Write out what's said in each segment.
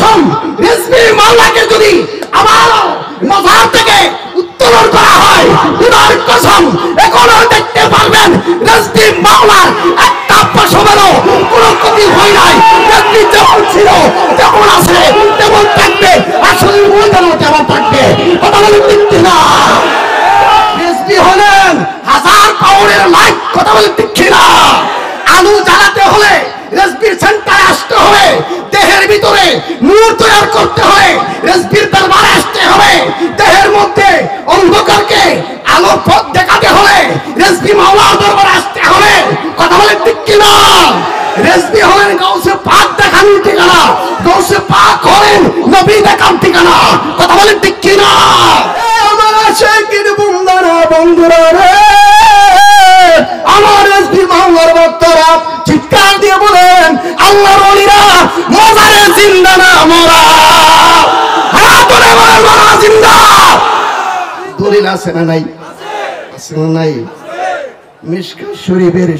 কসম, রেজভি মাওলাকে যদি আমার মাজার থেকে উত্তোলন করা হয়, খোদার কসম এখনো দেখতে পারবেন রেজভি মাওলার একটা পশমেরও কোনো ক্ষতি হয় নাই। রেজভি যেমন ছিল তেমন আছে, তেমন থাকবে, আসলে ময়দানও তেমন থাকবে। কথা বলে ঠিক কিনা? রেজভি হলেন হাজার পাউন্ডের লাইট। কথা বলে ঠিক কিনা? আলু জ্বালাতে হলে রেজভির সেন্টারে আসতে হবে, দেহের ভিতরে নূর তৈরি করতে হবে, রেজভির দরবারে আসতে হবে, দেহের মধ্যে অন্ধকারকে আলোর পথ দেখাতে হলে রেজভি মাওলার দরবারে আসতে হবে। কথা বলে ঠিক কিনা? রেজভি হলেন গাউসে পাক দেখানোর ঠিকানা, গাউসে পাক হলেন নবী দেখার ঠিকানা। কথা বলে ঠিক কিনা? আমার আশিকিন বন্ধুরা, বন্ধুরা রে, আমার রেজভি মাওলার ভক্তরা চিৎকার দিয়ে বলেন, আল্লাহর ওলিরা মাজারে জিন্দা না মরা। হাত তুলে বলেন মারা জিন্দা। দলিল আছে না নাই? আছে না নাই? মিশকাত শরীফের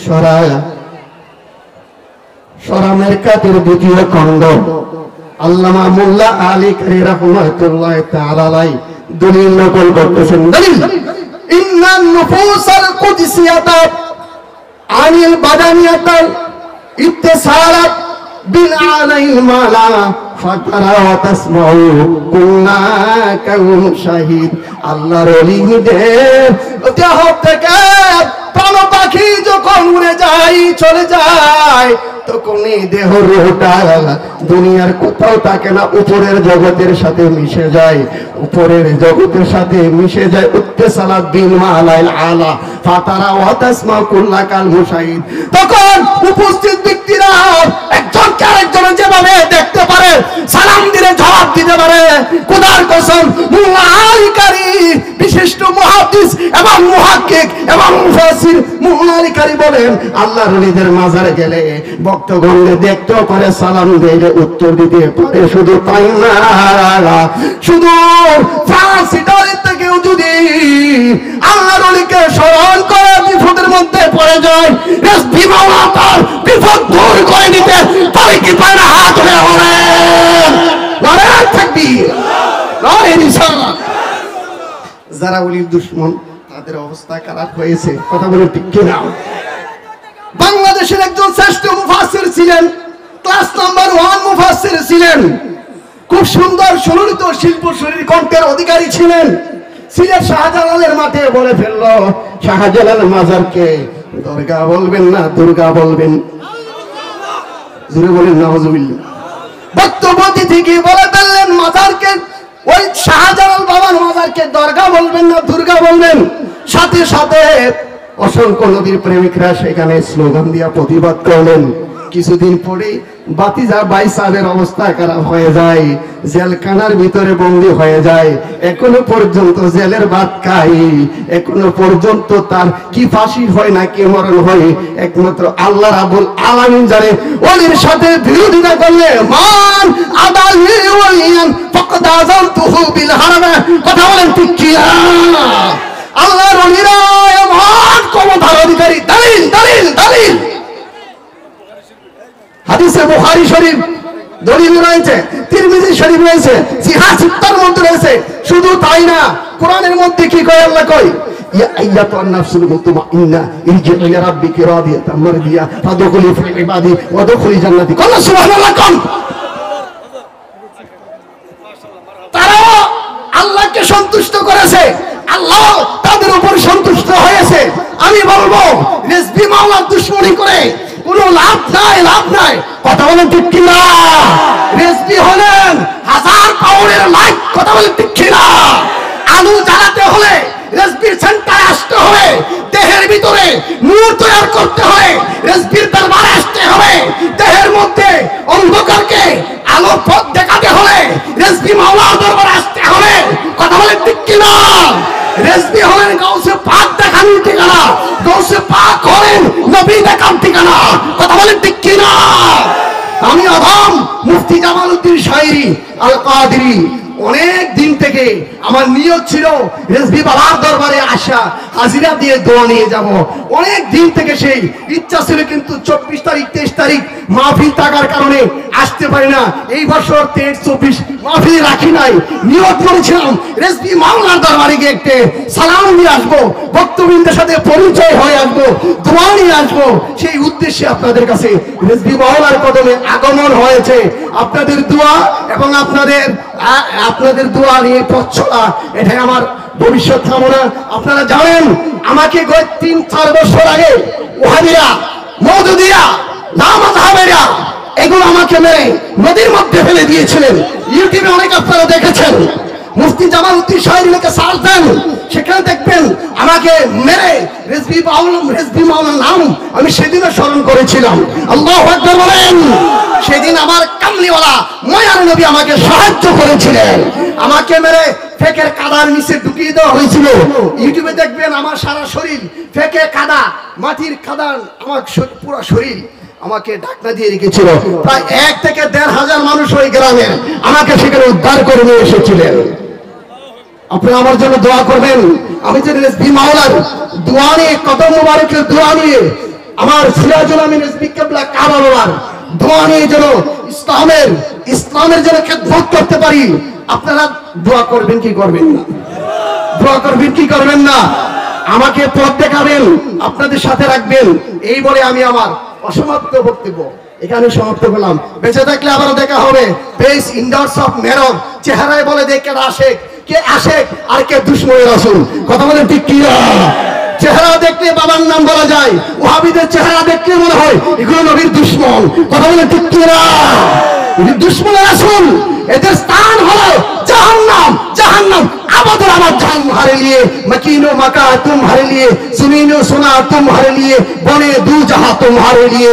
সরামের কাতের দ্বিতীয় খণ্ড আল্লামা মোল্লা আলী কারি রাহমাতুল্লাহ তাআলা আলাইহি দলিল নকল করতেছেন। দলিল, ইন্নান নুফুসাল কুদসিয়াতা আনিল বাদানিয়াতা ইত্তিসালাত বিল আলাইল মালা ফাতারা ওয়া তাসমাউ কুল্লা কাউন শাহিদ। আল্লাহর ওলিদের দেহ থেকে প্রাণ পাখি যখন উড়ে যায়, চলে যায়, তখন এই দেহ রূহটা দুনিয়ার কোথাও থাকে না, উপরের জগতের সাথে মিশে যায়, উপরের জগতের সাথে মিশে যায়। ইত্তিসালাত বিল মালাইল আলা ফাতারা ওয়া তাসমাউ কুল্লা কাউন শাহিদ। তখন উপস্থিত ব্যক্তিরা একজনকে আরেকজনের যেভাবে দেখতে পারে, সালাম দিলে জবাব দিতে পারে। খোদার কসম, মোল্লা আলী কারি বিশিষ্ট মুহাদ্দিস এবং মুহাক্কিক এবং মুফাসসির মোল্লা আলী কারি বলেন, আল্লাহর ওলিদের মাজারে গেলে ভক্তগণকে দেখতেও পারে, সালাম দিলে উত্তর দিতে পারে। শুধু তাই না, শুধু ফ্রান্স ইটালি থেকেও যদি আল্লাহর ওলিকে স্মরণ করে বিপদের মধ্যে পড়ে যায়, রেজভি মাওলা তার বিপদ দূর করে নিতে পারে কি পারে না? হাত তুলে বলেন নারায়ে তাকবীর, নারায়ে রিসালাত। যারা ওলির দুশমন তাদের অবস্থা খারাপ হয়েছে। কথা বলে ঠিক কিনা? বাংলাদেশের একজন শ্রেষ্ঠ মুফাসসির ছিলেন, ক্লাস নাম্বার 1 মুফাসসির ছিলেন, খুব সুন্দর সুললিত শিল্প শরীর কণ্ঠের অধিকারী ছিলেন। সিলেট শাহজালালের মাঠে বলে ফেললো, শাহজালাল মাজারকে দরগা বলবেন না দুর্গা বলবেন। জোরে বলেন নাউজুবিল্লাহ। বক্তব্য থেকে বলে ফেললেন মাজারকে, ওই শাহজালাল বাবার মাজারকে দরগা বলবেন না দুর্গা বলবেন। সাথে সাথে অসংখ্য নবীর প্রেমিকরা সেখানে স্লোগান দিয়া প্রতিবাদ করলেন। কিছুদিন পরে বাতিজা ভাই সাহেবের অবস্থা খারাপ হয়ে যায়, জেলখানার ভিতরে বন্দী হয়ে যায়। এখনো পর্যন্ত জেলের ভাত খাই, এখনো পর্যন্ত তার কি ফাঁসি হয় না কি মরণ হয় একমাত্র আল্লাহ রাব্বুল আলামিন জানে। ওলির সাথে বিরোধিতা করলে মান আদালি ওয়ালিয়ান ফাকাদ আযানতুহু বিল হারাম। কথা বলেন ঠিক কি? আল্লাহর ওলিরা এমন ক্ষমতার অধিকারী। দলিল দলিল দলিল হাদিসে বুখারী শরীফ দলিল রয়েছে, তিরমিজি শরীফ রয়েছে, সিহাহ সিত্তার মধ্যে রয়েছে। শুধু তাই না, কোরআনের মধ্যে কি কয়? আল্লাহ কয়, ইয়া আইয়াতুন নাফসুল মুতমাইন্না ইরজি ইলা রাব্বিকি রাদিয়াতাম মারদিয়া ফাদখুলি ফি ইবাদি ওয়াদখুলি জান্নাতি। কোন সুবহানাল্লাহ কোন? তারা আল্লাহকে সন্তুষ্ট করেছে, আল্লাহ তাদের উপর সন্তুষ্ট হয়েছে। আমি বলবো রেজভি মাওলার দুশমনি করে কোনো লাভ নাই, লাভ নাই। কথা বলেন ঠিক কিনা? রেজভি হলেন হাজার পাউন্ডের লাইট। কথা বলেন ঠিক কিনা? আলু জ্বালাতে হলে রেজভির সেন্টারে আসতে হবে, দেহের ভিতরে নূর তৈরি করতে হবে, রেজভির দরবারে আসতে হবে, দেহের মধ্যে অন্ধকারকে আলোর পথ দেখাতে হলে রেজভি মাওলার দরবারে আসতে হবে। কথা বলেন ঠিক কিনা? রেজভি হলেন গাউসে পাক দেখানোর ঠিকানা, গাউসে পাক হলেন নবী দেখার ঠিকানা। কথা বলেন ঠিক কিনা? আমি আদম মুফতি জামালউদ্দিন শাইরি আল কাদেরী অনেক দিন থেকে আমার নিয়ত ছিল রেজভি বাবার দরবারে আসা, হাজিরা দিয়ে দোয়া নিয়ে যাব। অনেক দিন থেকে সেই ইচ্ছা ছিল, কিন্তু 24 তারিখ 23 তারিখ মাহফিল থাকার কারণে আসতে পারি না। এই বছর 23-24 মাহফিল রাখি নাই। নিয়ত করেছিলাম রেজভি মাওলার দরবারে গিয়ে একটু সালাম দিয়ে আসবো, ভক্তবৃন্দের সাথে পরিচয় হয়ে আসবো, দোয়া নিয়ে আসবো। সেই উদ্দেশ্যে আপনাদের কাছে রেজভি মাওলার কদমে আগমন হয়েছে। আপনাদের দোয়া এবং আপনাদের দোয়া নিয়ে পথ চলা, এটাই আমার ভবিষ্যৎ কামনা। আপনারা জানেন আমাকে 3-4 বছর আগে ওহাবিরা, মওদুদিরা, লামাযহাবিরা এগুলো আমাকে মেরে নদীর মধ্যে ফেলে দিয়েছিলেন। ইউটিউবে অনেক আপনারা দেখেছেন। মুফতি জামালউদ্দিন শাহরিকে সার্চ দেন, সেখানে দেখবেন আমাকে মেরে রেজভি মাওলার নাম আমি সেদিনও স্মরণ করেছিলাম। আল্লাহু আকবার বলেন। সেদিন আমার কামলিওয়ালা মায়ার নবী আমাকে সাহায্য করেছিলেন। আমাকে মেরে ফেকের কাদার নিচে ঢুকিয়ে দেওয়া হয়েছিল। ইউটিউবে দেখবেন আমার সারা শরীর ফেকে কাদা, মাটির কাদা, আমার পুরো শরীর আমাকে ঢাকনা দিয়ে রেখেছিল। প্রায় 1 থেকে 1.5 হাজার মানুষ ওই গ্রামে আমাকে সেখানে উদ্ধার করে নিয়ে এসেছিলেন। আপনারা আমার জন্য দোয়া করবেন। আমি যে রেজভি মাওলার দোয়া নিয়ে, কদম মুবারকের দোয়া নিয়ে, আমার সিরাজুল আমিন রেজভি কিবলা কাবা বাবার দোয়া নিয়ে যেন ইসলামের জন্য খেদমত করতে পারি। আপনারা দোয়া করবেন কি করবেন না? দোয়া করবেন কি করবেন না? আমাকে পথ দেখাবেন, আপনাদের সাথে রাখবেন। এই বলে আমি আমার অসমাপ্ত বক্তব্য এখানে সমাপ্ত করলাম। বেঁচে থাকলে আবারও দেখা হবে। পেস ইন্ডার্স অফ মেরর, চেহারায় বলে দেখ কে আশেক আর কে দুশমনের রাসূল। কথা বলেন ঠিক কি না? চেহারা দেখলে বাবার নাম বলা যায়, ওয়াহাবিদের চেহারা দেখলে মনে হয় এগুলো নবীর দুশমন। কথা বলেন ঠিক কি না? দুশমনের রাসূল, এদের স্থান হলো জাহান্নাম। জাহান্নাম আবাদর আবাদ तुम्हारे लिए, मकीनो मका तुम्हारे लिए, सुनीनो सुना तुम्हारे लिए, बने दू जहां तुम्हारे लिए,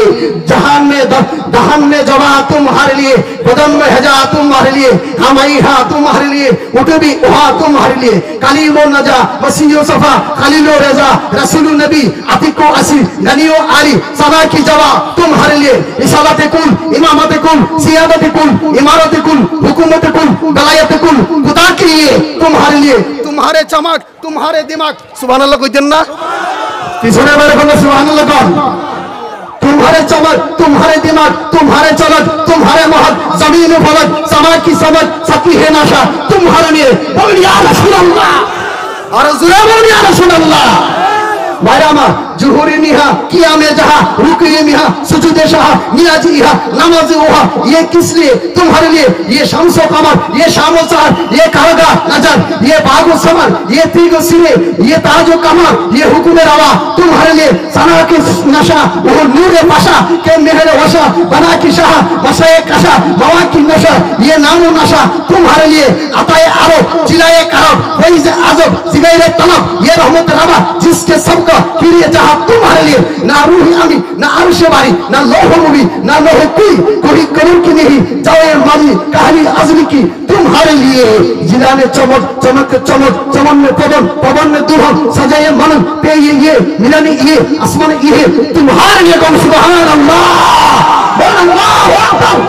दहन में जवा तुम्हारे लिए, बदन में हजा तुम्हारे लिए, हमाई हा तुम्हारे लिए, उठबी उहा तुम्हारे लिए, कलीलो नजा वसीयो सफा खलीलो रजा रसूलु नबी अतिको असी गनियो आली सदा की जवा तुम्हारे लिए, रिसालत कुल इमामत कुल सियादत कुल इमारत कुल हुकूमत कुल वलायत कुल खुदा के लिए तुम्हारे लिए, तुम्हारे चमक तुम्हारे दिमाग। सुभान अल्लाह कोई जन्ना तीसरे बार बोलो सुभान अल्लाह कौन? तुम्हारे चमक तुम्हारे दिमाग तुम्हारे चमक तुम्हारे महक जमीन फलक समा की समझ सकी है नशा तुम्हारे लिए। बोल या रसूल अल्लाह और जुरा बोल या रसूल अल्लाह। भाईरामा जुहुरी निहा कियामे जहा रुकिए मिहा सुजुदे शाह नियाजी इहा नमाज़ ओहा, ये किस लिए? तुम्हारे लिए। ये शम्सो कमर, ये शामो सहर, ये कहगा नजर, ये बागो समर, ये तीगो सिरे, ये ताजो कमर, ये हुकुम रवा तुम्हारे लिए। सना के नशा वो नूरे पाशा के मेहरे वशा बना की शाह वशाए कशा बवा की नशा, ये नामो नशा तुम्हारे लिए। अताए आरो जिलाए करब फैज़ आजब जिगैरे तलब, ये रहमत रवा जिसके सबका किरिए तुम्हारे लिए। ना रूही अमी ना अर्शे बारी ना लोह मुबी ना लोह कोई करूं की नहीं जाए माली कहानी अजली की तुम्हारे लिए। जिलाने चमक चमक चमक चमन में पवन पवन में दुल्हन सजाए मनन पे ये मिलानी ये आसमान ये तुम्हारे लिए। कौन सुभान अल्लाह बोल अल्लाहु अकबर।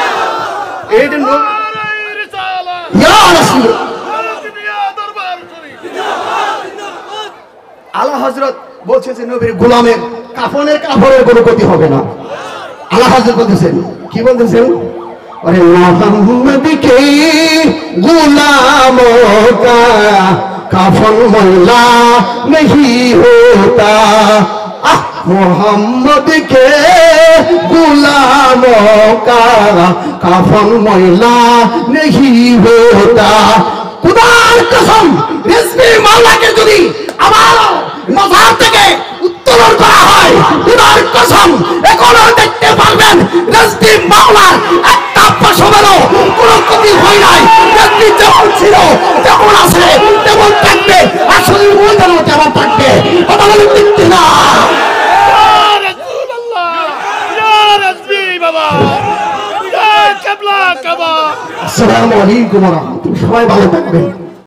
या रसूल आला हजरत বলছে যে নবীর গোলামের কাফনের কাপড়ের কোনো ক্ষতি হবে না। আল্লাহ হযরত বলতেছেন, কি বলতেছেন? আরে মুহাম্মদ কে গুলামো কা কাফন ময়লা नहीं होता, मोहम्मद के गुलामों का काफन मैला नहीं होता। खुदार कसम রিজভি মাওলাকে যদি আমার মাজার থেকে উত্তোলন করা হয়, খুদার কসম এখনো দেখতে পারবেন রিজভি মাওলার একটা পশমেরও কোনো ক্ষতি হয় নাই। রিজভি যেমন ছিল তেমন আছে তেমন থাকবে, আসলে ওইটাও তেমন থাকবে। কথা বলেন ঠিক না? আসসালামু আলাইকুম ওয়া রাহমাতুল্লাহ। সবাই ভালো থাকবেন।